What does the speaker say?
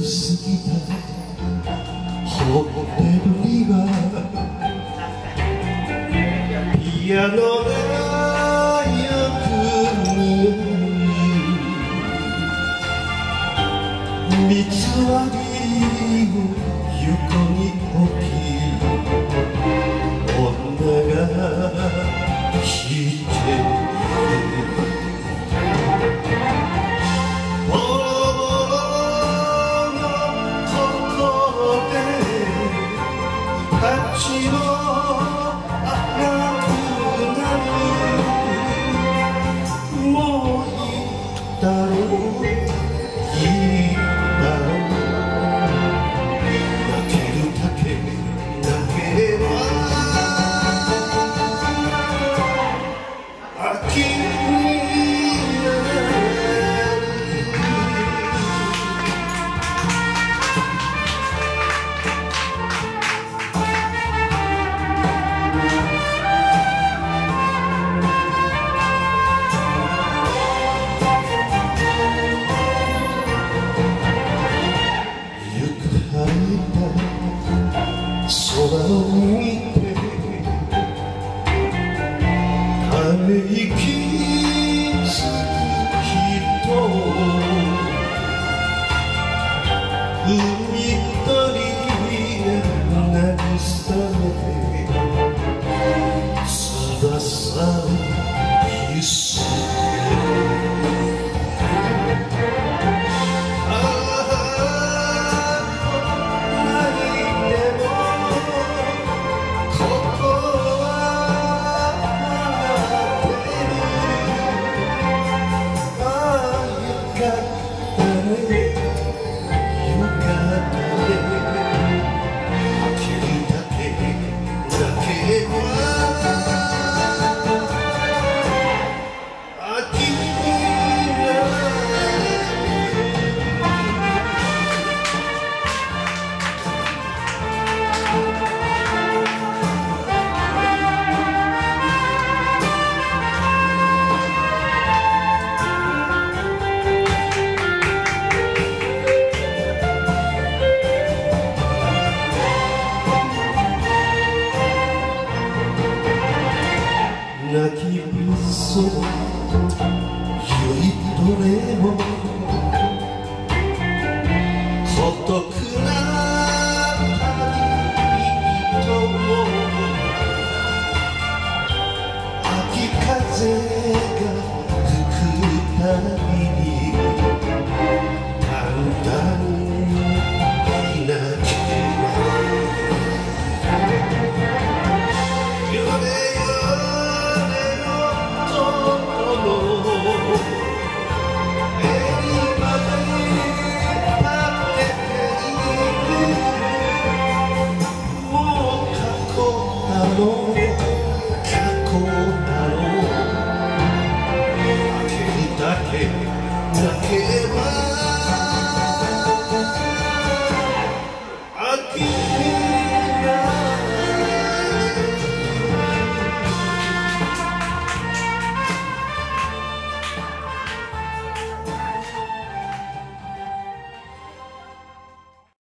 すぎたホテルにはピアノがよく似合う三つ割りを横に置き女が弾いてるボロボロの心で蜂も赤くなるもういいだろういいだろう泣けるだけ泣ければ秋に空を見てため息つく人海鳥が慰め翼をゆす泣きびそ酔いどれも孤独な旅人も秋風が吹くたびにだんだんいなくもう過去だろう